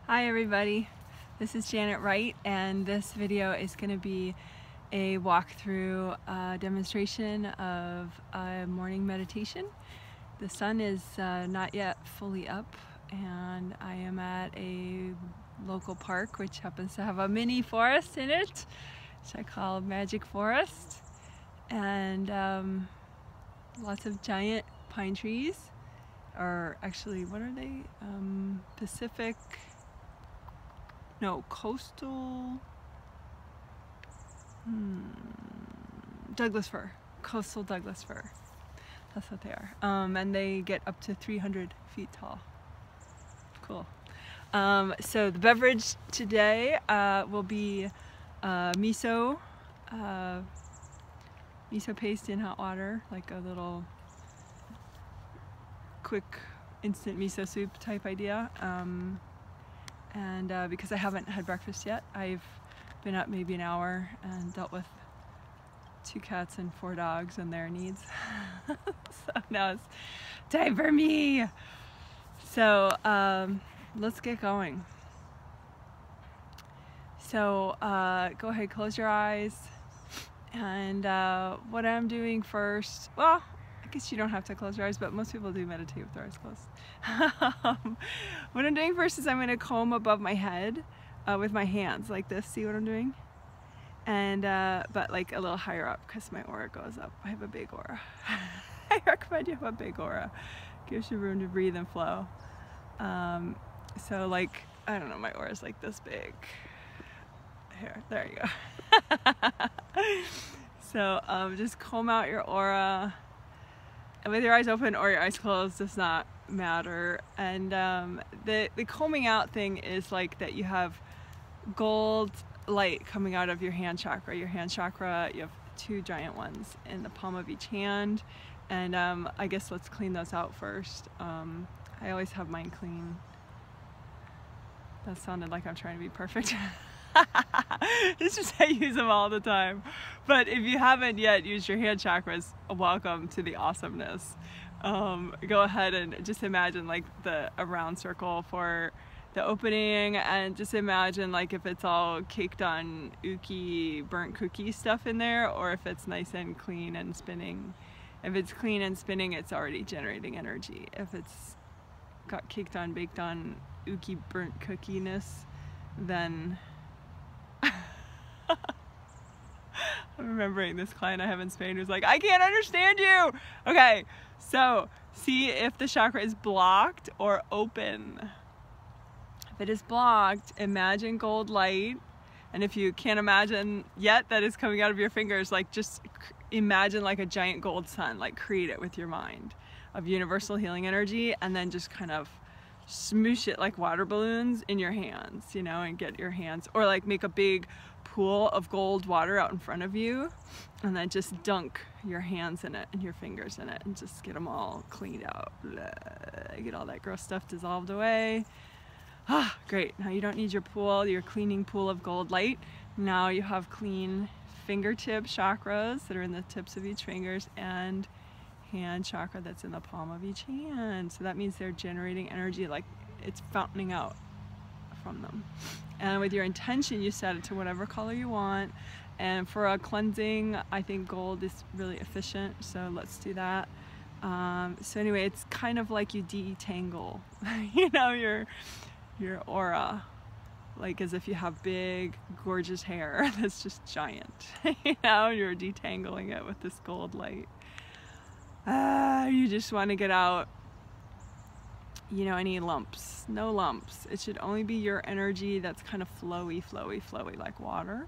Hi everybody, this is Janet Wright, and this video is going to be a walkthrough demonstration of a morning meditation. The sun is not yet fully up, and I am at a local park which happens to have a mini forest in it, which I call Magic Forest, and lots of giant pine trees, or actually, what are they? Coastal Douglas fir, coastal Douglas fir. That's what they are. And they get up to 300 feet tall. Cool. So the beverage today will be miso paste in hot water, like a little quick instant miso soup type idea. And because I haven't had breakfast yet, I've been up maybe an hour and dealt with 2 cats and 4 dogs and their needs. So now it's time for me. So let's get going. So go ahead, close your eyes. And what I'm doing first, well, I guess you don't have to close your eyes, but most people do meditate with their eyes closed. What I'm doing first is I'm going to comb above my head with my hands like this. See what I'm doing? And but like a little higher up, because my aura goes up. I have a big aura. I recommend you have a big aura. Gives you room to breathe and flow. So like, I don't know, my aura is like this big. Here, there you go. So just comb out your aura. And with your eyes open or your eyes closed does not matter. And the combing out thing is like that you have gold light coming out of your hand chakra. Your hand chakra, you have 2 giant ones in the palm of each hand. And I guess let's clean those out first. I always have mine clean. That sounded like I'm trying to be perfect. It's just I use them all the time. But if you haven't yet used your hand chakras, welcome to the awesomeness. Go ahead and just imagine like a round circle for the opening, and just imagine like if it's all caked on ooky burnt cookie stuff in there, or if it's nice and clean and spinning. If it's clean and spinning, it's already generating energy. If it's got caked on, baked on ooky burnt cookiness, then I'm remembering this client I have in Spain who's like, I can't understand you. Okay, so see if the chakra is blocked or open. If it is blocked, imagine gold light. And if you can't imagine yet that is coming out of your fingers, like just imagine like a giant gold sun, like create it with your mind of universal healing energy, and then just kind of smoosh it like water balloons in your hands, you know, and get your hands, or like make a big pool of gold water out in front of you, and then just dunk your hands in it and your fingers in it, and just get them all cleaned out. Get all that gross stuff dissolved away. Ah, great. Now you don't need your pool, your cleaning pool of gold light. Now you have clean fingertip chakras that are in the tips of each fingers, and hand chakra that's in the palm of each hand. So that means they're generating energy, like it's fountaining out from them. And with your intention, you set it to whatever color you want. And for a cleansing, I think gold is really efficient, so let's do that. So anyway, it's kind of like you detangle, you know, your aura, like as if you have big, gorgeous hair that's just giant. You know, you're detangling it with this gold light. You just want to get out, you know, any lumps. No lumps. It should only be your energy that's kind of flowy like water.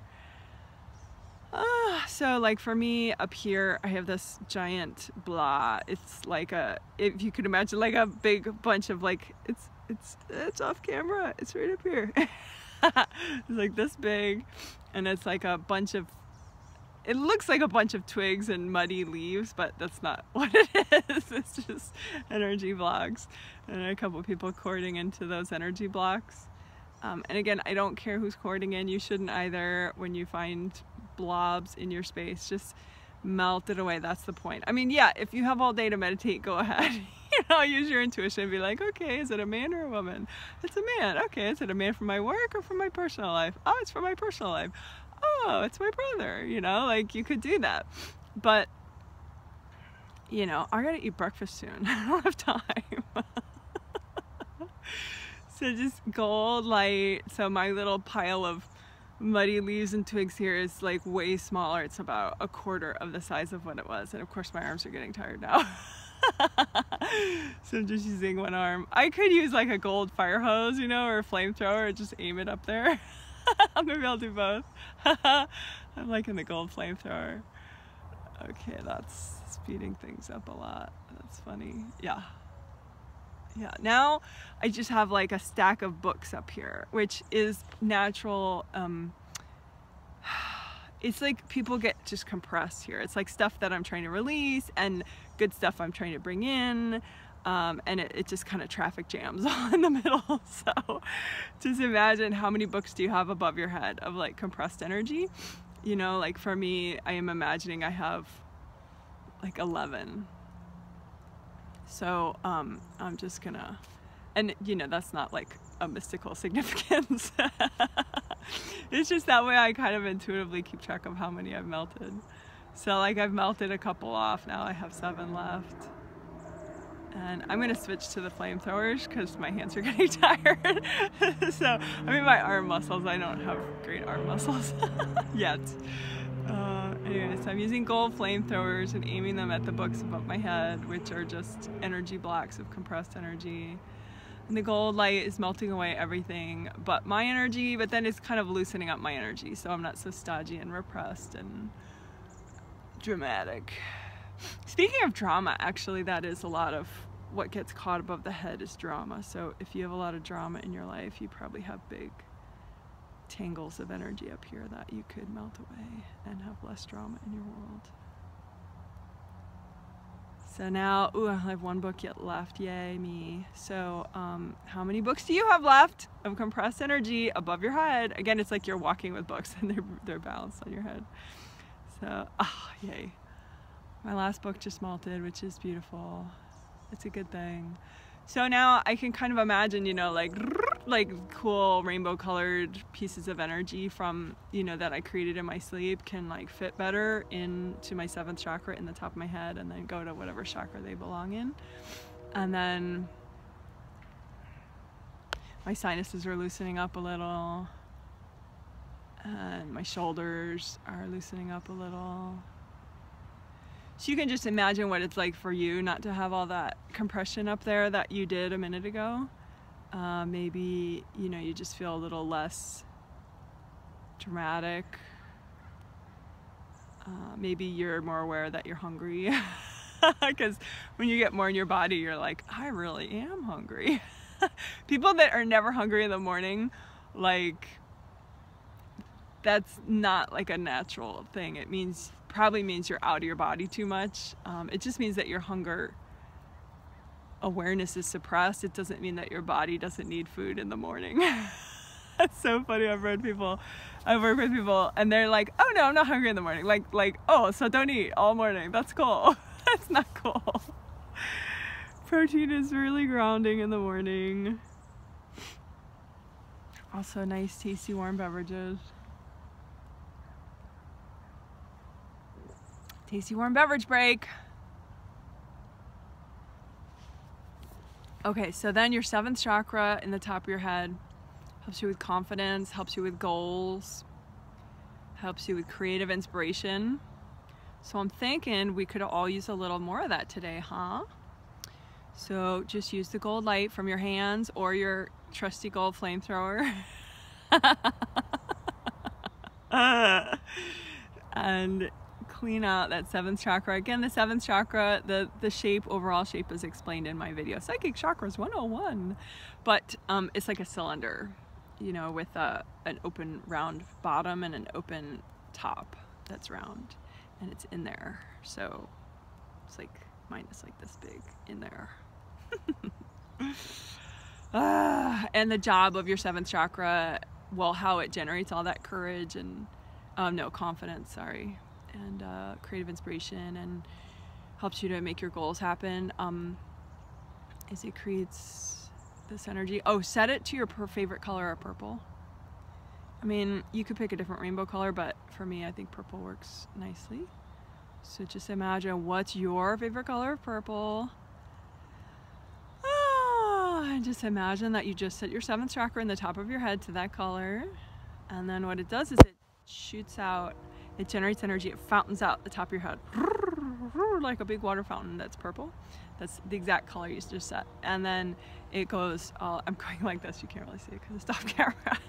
So like for me up here, I have this giant blah. It's like if you could imagine like a big bunch of like, it's off camera. It's right up here. It's like this big, and it's like a bunch of, it looks like a bunch of twigs and muddy leaves, but that's not what it is. It's just energy blocks, and a couple people cording into those energy blocks. And again, I don't care who's cording in. You shouldn't either. When you find blobs in your space, just melt it away. That's the point. I mean, yeah, if you have all day to meditate, go ahead. You know, use your intuition and be like, okay, is it a man or a woman? It's a man. Okay, is it a man for my work or for my personal life? Oh, it's for my personal life. Oh, it's my brother, you know, like you could do that. But, you know, I gotta eat breakfast soon. I don't have time. So just gold light. So my little pile of muddy leaves and twigs here is like way smaller. It's about a quarter of the size of what it was. And of course my arms are getting tired now. So I'm just using one arm. I could use like a gold fire hose, you know, or a flamethrower, just aim it up there. Maybe I'll do both. I'm liking the gold flamethrower. Okay, that's speeding things up a lot. That's funny. Yeah. Yeah, now I just have like a stack of books up here, which is natural. It's like people get just compressed here. It's like stuff that I'm trying to release and good stuff I'm trying to bring in. And it just kind of traffic jams all in the middle. So just imagine how many books do you have above your head of like compressed energy. You know, like for me, I am imagining I have like 11. So I'm just gonna, and you know, that's not like a mystical significance. It's just that way I kind of intuitively keep track of how many I've melted. So like I've melted a couple off, now I have 7 left. And I'm gonna switch to the flamethrowers because my hands are getting tired. So, I mean my arm muscles, I don't have great arm muscles yet. Anyways, I'm using gold flamethrowers and aiming them at the books above my head, which are just energy blocks of compressed energy. And the gold light is melting away everything but my energy, but then it's kind of loosening up my energy, so I'm not so stodgy and repressed and dramatic. Speaking of drama, actually, that is a lot of what gets caught above the head is drama. So if you have a lot of drama in your life, you probably have big tangles of energy up here that you could melt away and have less drama in your world. So now, ooh, I have 1 book yet left, yay me. So how many books do you have left of compressed energy above your head? Again, it's like you're walking with books and they're balanced on your head. So, yay. My last book just melted, which is beautiful. It's a good thing. So now I can kind of imagine, you know, like cool rainbow colored pieces of energy from, you know, that I created in my sleep can like fit better into my 7th chakra in the top of my head and then go to whatever chakra they belong in. And then my sinuses are loosening up a little and my shoulders are loosening up a little. So you can just imagine what it's like for you not to have all that compression up there that you did a minute ago. Maybe, you know, you just feel a little less dramatic. Maybe you're more aware that you're hungry. Because when you get more in your body, you're like, I really am hungry. People that are never hungry in the morning, like, that's not like a natural thing. It probably means you're out of your body too much. It just means that your hunger awareness is suppressed. It doesn't mean that your body doesn't need food in the morning. That's so funny. I've worked with people and they're like, oh no, I'm not hungry in the morning. Like, oh, so don't eat all morning. That's cool. That's not cool. Protein is really grounding in the morning. Also nice, tasty, warm beverages. Tasty warm beverage break. Okay, so then your 7th chakra in the top of your head helps you with confidence, helps you with goals, helps you with creative inspiration. So I'm thinking we could all use a little more of that today, huh? So just use the gold light from your hands or your trusty gold flamethrower. And clean out that 7th chakra. Again, the 7th chakra, the shape, overall shape is explained in my video, Psychic Chakras 101. But it's like a cylinder, you know, with an open round bottom and an open top that's round. And it's in there. So it's like, mine is like this big in there. And the job of your 7th chakra, well, how it generates all that courage and, confidence, sorry. And creative inspiration and helps you to make your goals happen. is it creates this energy. Oh, set it to your favorite color of purple. I mean, you could pick a different rainbow color, but for me, I think purple works nicely. So just imagine, what's your favorite color of purple? And just imagine that you just set your 7th chakra in the top of your head to that color. And then what it does is it shoots out, it generates energy, it fountains out the top of your head. Like a big water fountain that's purple. That's the exact color you just set. And then it goes, I'm going like this, you can't really see it because it's off camera.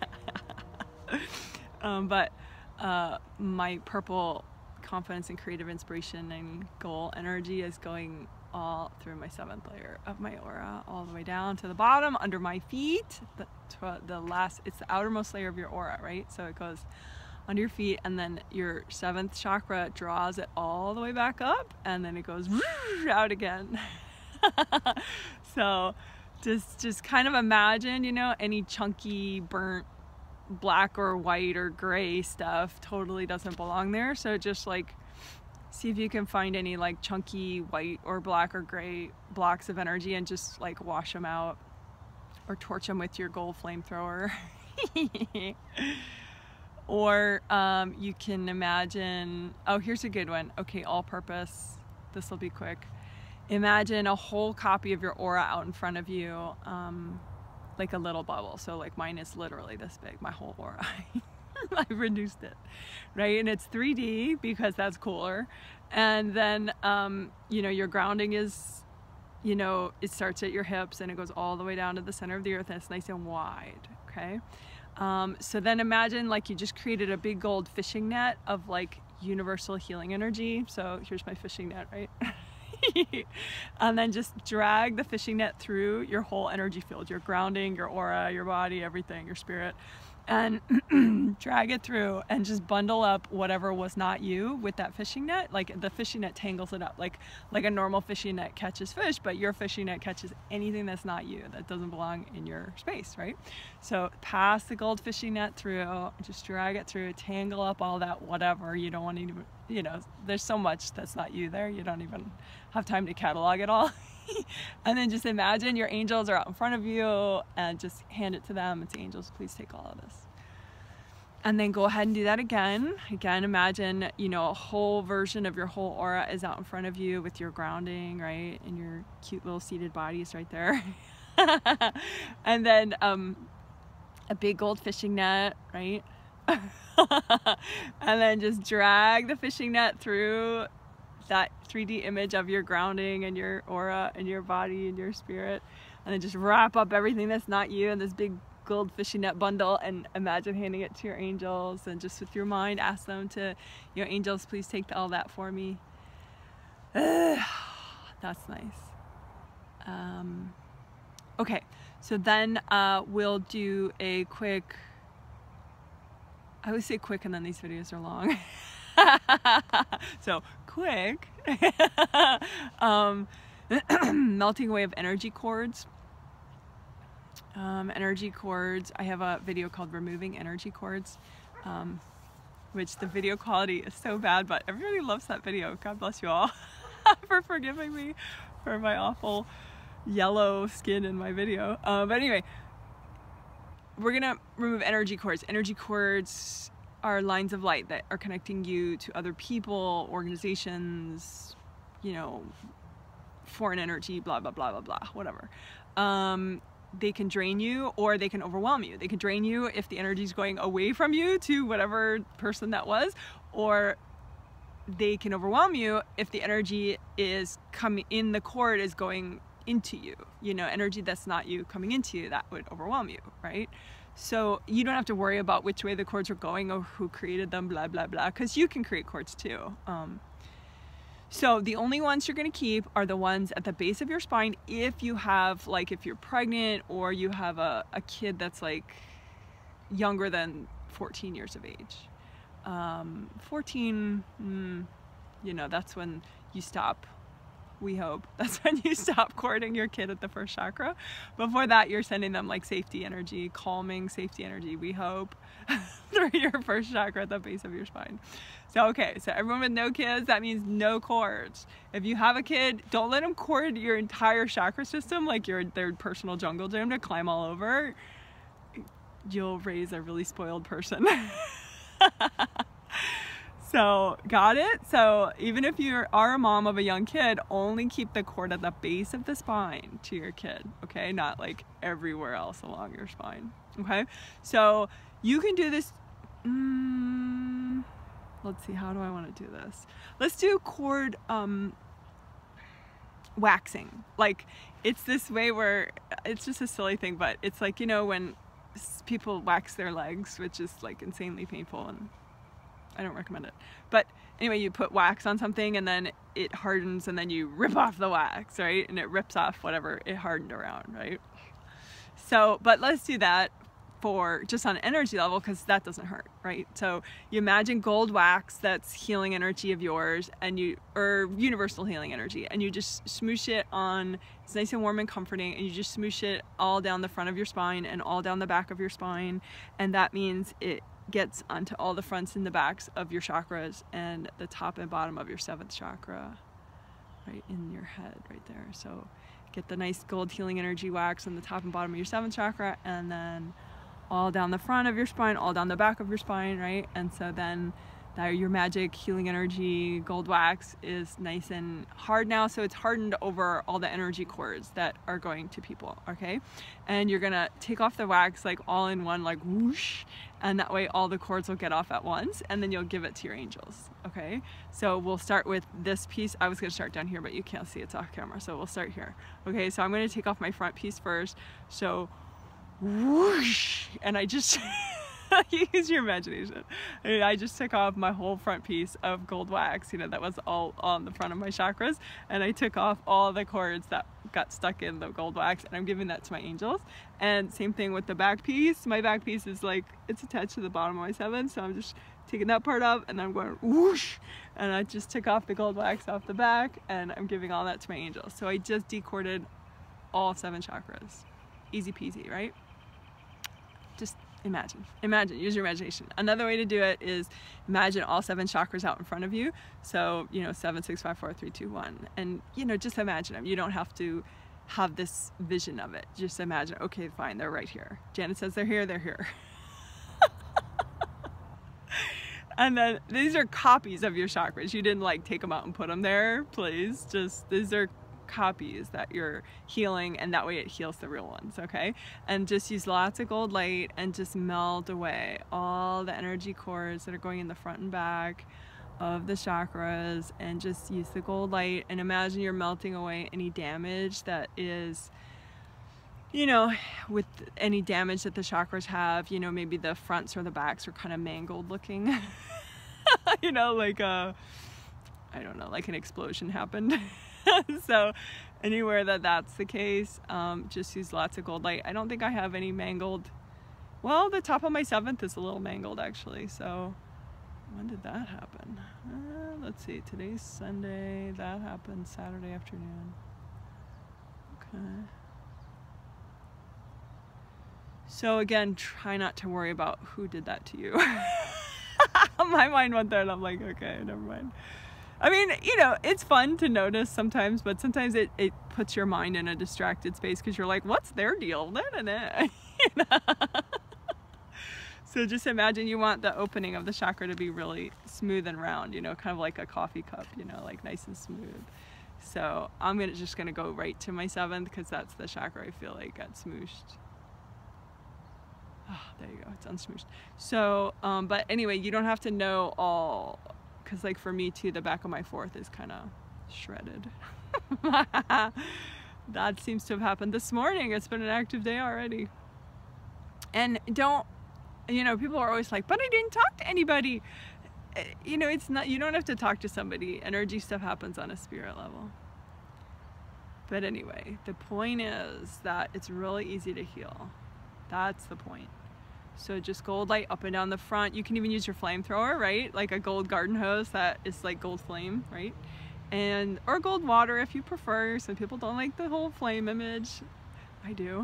But my purple confidence and creative inspiration and goal energy is going all through my 7th layer of my aura, all the way down to the bottom under my feet. It's the outermost layer of your aura, right? So it goes under your feet, and then your 7th chakra draws it all the way back up, and then it goes out again. So just kind of imagine, you know, any chunky burnt black or white or gray stuff totally doesn't belong there. So just like see if you can find any like chunky white or black or gray blocks of energy and just like wash them out or torch them with your gold flamethrower. Or you can imagine, oh, here's a good one. Okay, all purpose. This will be quick. Imagine a whole copy of your aura out in front of you, like a little bubble. So like mine is literally this big, my whole aura. I've reduced it, right? And it's 3D because that's cooler. And then, you know, your grounding is, you know, it starts at your hips and it goes all the way down to the center of the earth, and it's nice and wide, okay? So then imagine like you just created a big gold fishing net of like universal healing energy. So here's my fishing net, right? And then just drag the fishing net through your whole energy field, your grounding, your aura, your body, everything, your spirit, and drag it through and just bundle up whatever was not you with that fishing net. Like the fishing net tangles it up, like a normal fishing net catches fish, but your fishing net catches anything that's not you, that doesn't belong in your space, right? So pass the gold fishing net through, just drag it through, tangle up all that whatever you don't want to even, you know, there's so much that's not you there, you don't even have time to catalog it all. And then just imagine your angels are out in front of you and just hand it to them and say, angels, please take all of this. And then go ahead and do that again. Again, imagine, you know, a whole version of your whole aura is out in front of you with your grounding, right? And your cute little seated bodies right there. And then a big gold fishing net, right? And then just drag the fishing net through that 3D image of your grounding and your aura and your body and your spirit, and then just wrap up everything that's not you in this big gold fishing net bundle, and imagine handing it to your angels, and just with your mind ask them to, you know, angels, please take all that for me. That's nice. Okay, so then we'll do a quick, I always say quick and then these videos are long. So quick melting away of energy cords. Energy cords, I have a video called Removing Energy Cords, which the video quality is so bad, but everybody loves that video. God bless you all for forgiving me for my awful yellow skin in my video. But anyway, we're gonna remove energy cords. Energy cords are lines of light that are connecting you to other people, organizations, you know, foreign energy, blah, blah, blah, blah, blah, whatever. They can drain you or they can overwhelm you. They can drain you if the energy is going away from you to whatever person that was, or they can overwhelm you if the energy is coming in, the cord is going into you, you know, energy that's not you coming into you, that would overwhelm you, right? So you don't have to worry about which way the cords are going or who created them, blah, blah, blah, because you can create cords too. So the only ones you're going to keep are the ones at the base of your spine if you have, like, if you're pregnant or you have a kid that's like younger than 14 years of age. 14, you know, that's when you stop we hope. That's when you stop cording your kid at the first chakra. Before that, you're sending them like safety energy, calming safety energy, we hope, through your first chakra at the base of your spine. So, okay, so everyone with no kids, that means no cords. If you have a kid, don't let them cord your entire chakra system like their personal jungle gym to climb all over. You'll raise a really spoiled person. So, got it? So, even if you are a mom of a young kid, only keep the cord at the base of the spine to your kid, okay? Not like everywhere else along your spine, okay? So, you can do this. Let's see, how do I want to do this? Let's do cord waxing. Like, it's this way where, it's just a silly thing, but it's like, you know, when people wax their legs, which is like insanely painful, and I don't recommend it. But anyway, you put wax on something and then it hardens and then you rip off the wax, right? And it rips off whatever it hardened around, right? So, but let's do that for just on an energy level, because that doesn't hurt, right? So you imagine gold wax, that's healing energy of yours, and or universal healing energy, and you just smoosh it on, it's nice and warm and comforting, and you just smoosh it all down the front of your spine and all down the back of your spine, and that means it gets onto all the fronts and the backs of your chakras and the top and bottom of your 7th chakra, right in your head right there. So get the nice gold healing energy wax on the top and bottom of your 7th chakra, and then all down the front of your spine, all down the back of your spine, right? And so then your magic healing energy gold wax is nice and hard now, so it's hardened over all the energy cords that are going to people, okay? And you're gonna take off the wax like all in one, like whoosh, and that way all the cords will get off at once, and then you'll give it to your angels, okay? So we'll start with this piece. I was gonna start down here, but you can't see, it's off camera, so we'll start here. Okay, so I'm gonna take off my front piece first. So whoosh, and I just use your imagination. I just took off my whole front piece of gold wax, you know, that was all on the front of my chakras, and I took off all the cords that got stuck in the gold wax, and I'm giving that to my angels. And same thing with the back piece. My back piece is like, it's attached to the bottom of my 7th, so I'm just taking that part off, and I'm going whoosh, and I just took off the gold wax off the back, and I'm giving all that to my angels. So I just decorded all 7 chakras. Easy peasy, right? Just imagine, use your imagination. Another way to do it is imagine all 7 chakras out in front of you. So, you know, 7, 6, 5, 4, 3, 2, 1. And, you know, just imagine them. You don't have to have this vision of it. Just imagine, okay, fine, they're right here. Janet says they're here, they're here. And then these are copies of your chakras. You didn't like take them out and put them there, please. Just, these are copies that you're healing, and that way it heals the real ones, okay? And just use lots of gold light and just melt away all the energy cords that are going in the front and back of the chakras, and just use the gold light and imagine you're melting away any damage that is, you know, with any damage that the chakras have, you know, maybe the fronts or the backs are kind of mangled looking. You know, like I don't know, like an explosion happened. So anywhere that's the case, just use lots of gold light. I don't think I have any mangled. Well, the top of my 7th is a little mangled actually. So when did that happen? Let's see, today's Sunday. That happened Saturday afternoon. Okay. So again, try not to worry about who did that to you. My mind went there and I'm like, okay, never mind. I mean, you know, it's fun to notice sometimes, but sometimes it puts your mind in a distracted space because you're like, what's their deal? You know? So just imagine you want the opening of the chakra to be really smooth and round, you know, kind of like a coffee cup, you know, like nice and smooth. So I'm just gonna go right to my 7th because that's the chakra I feel like got smooshed. Oh, there you go, it's unsmooshed. So, but anyway, you don't have to know all, because like for me too, the back of my 4th is kind of shredded. That seems to have happened this morning. It's been an active day already. And don't, you know, people are always like, but I didn't talk to anybody. You know, it's not, you don't have to talk to somebody. Energy stuff happens on a spirit level. But anyway, the point is that it's really easy to heal. That's the point. So just gold light up and down the front. You can even use your flamethrower, right? Like a gold garden hose that is like gold flame, right? And or gold water if you prefer. Some people don't like the whole flame image. I do.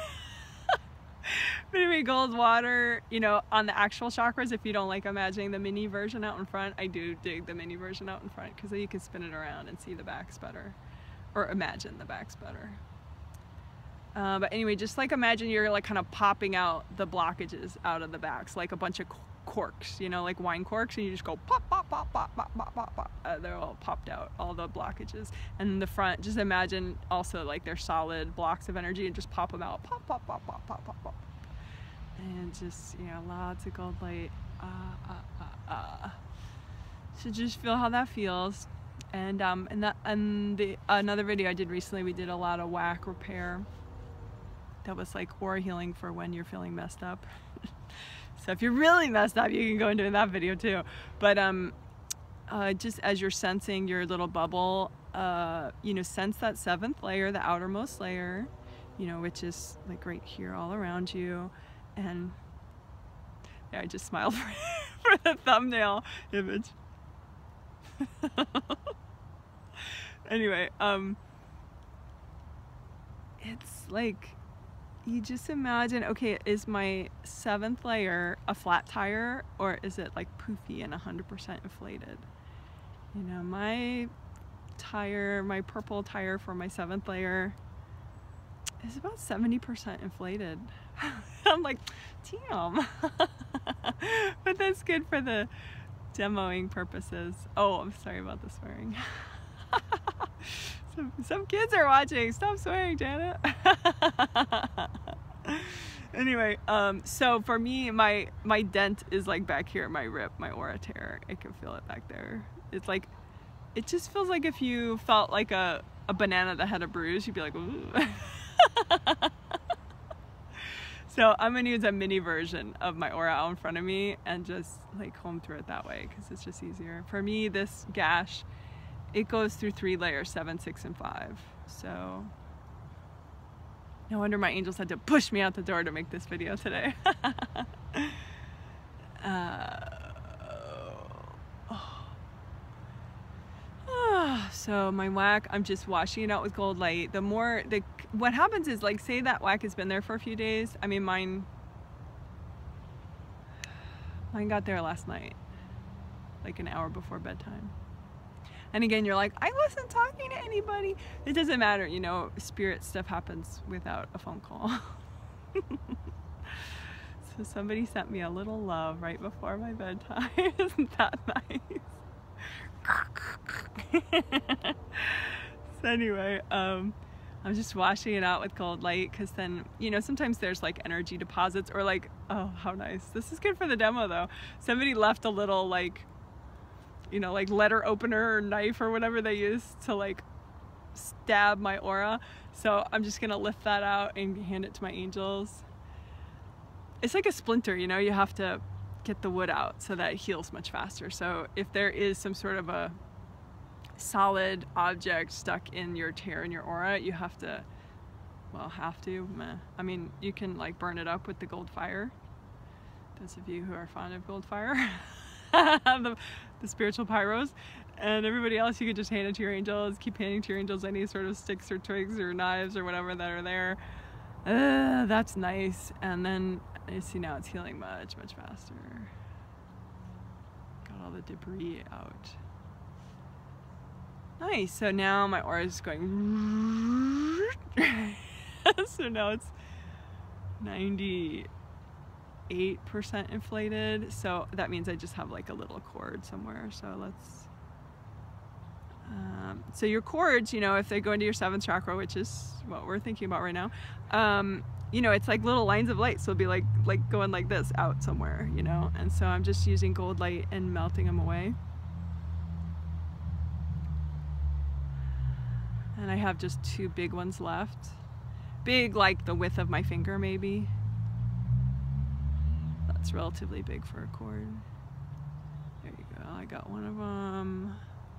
But anyway, gold water, you know, on the actual chakras, if you don't like imagining the mini version out in front, I do dig the mini version out in front, because then you can spin it around and see the backs better, or imagine the backs better. But anyway, just like imagine you're like kind of popping out the blockages out of the backs, like a bunch of corks, you know, like wine corks, and you just go pop, pop, pop, pop, pop, pop, pop, pop. They're all popped out, all the blockages. And in the front, just imagine also like they're solid blocks of energy, and just pop them out, pop, pop, pop, pop, pop, pop, pop. And just, you know, lots of gold light. So just feel how that feels. And another video I did recently, we did a lot of whack repair. That was like aura healing for when you're feeling messed up. So if you're really messed up, you can go into that video too. But just as you're sensing your little bubble, you know, sense that 7th layer, the outermost layer, you know, which is like right here all around you. And yeah, I just smiled for the thumbnail image. Anyway, it's like, you just imagine, okay, is my 7th layer a flat tire, or is it like poofy and 100% inflated? You know, my tire, my purple tire for my 7th layer is about 70% inflated. I'm like, damn. But that's good for the demoing purposes. Oh, I'm sorry about the swearing. Some kids are watching. Stop swearing, Janet. Anyway, so for me, my dent is like back here, my rip, my aura tear. I can feel it back there. It's like, it just feels like if you felt like a banana that had a bruise, you'd be like, ooh. So I'm gonna use a mini version of my aura out in front of me and just like comb through it that way, because it's just easier. For me, this gash, it goes through 3 layers, 7, 6, and 5. So no wonder my angels had to push me out the door to make this video today. So my whack, I'm just washing it out with gold light. What happens is, like, say that whack has been there for a few days. I mean, mine got there last night, like an hour before bedtime. And again, you're like, I wasn't talking to anybody. It doesn't matter, you know, spirit stuff happens without a phone call. So somebody sent me a little love right before my bedtime. Isn't that nice? So anyway, I'm just washing it out with gold light, because then, you know, sometimes there's like energy deposits, or like, oh, how nice. This is good for the demo though. Somebody left a little, like, you know, like letter opener or knife or whatever they use to like stab my aura. So I'm just gonna lift that out and hand it to my angels. It's like a splinter, you know, you have to get the wood out so that it heals much faster. So if there is some sort of a solid object stuck in your tear in your aura, you have to, well, I mean, you can like burn it up with the gold fire. Those of you who are fond of gold fire, the spiritual pyros. And everybody else, you can just hand it to your angels, keep handing to your angels any sort of sticks or twigs or knives or whatever that are there. That's nice. And then you see now it's healing much, much faster. Got all the debris out. Nice. So now my aura is going. So now it's 98% inflated. So that means I just have like a little cord somewhere. So let's. So your cords, you know, if they go into your 7th chakra, which is what we're thinking about right now, you know, it's like little lines of light. So it'll be like going like this out somewhere, you know. And so I'm just using gold light and melting them away. And I have just 2 big ones left. Big, like the width of my finger, maybe. That's relatively big for a cord. There you go. I got one of them.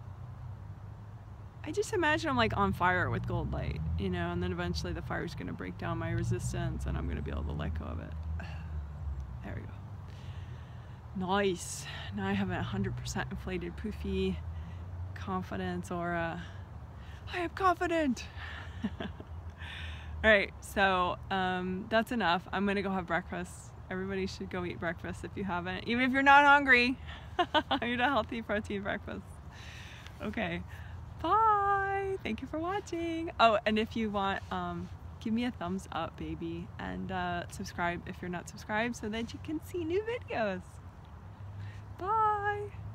I just imagine I'm like on fire with gold light, you know, and then eventually the fire is going to break down my resistance and I'm going to be able to let go of it. There we go. Nice. Now I have a 100% inflated poofy confidence or I am confident. Alright, so that's enough. I'm gonna go have breakfast. Everybody should go eat breakfast if you haven't. Even if you're not hungry. Eat a healthy protein breakfast. Okay, bye. Thank you for watching. Oh, and if you want, give me a thumbs up, baby. And subscribe if you're not subscribed so that you can see new videos. Bye.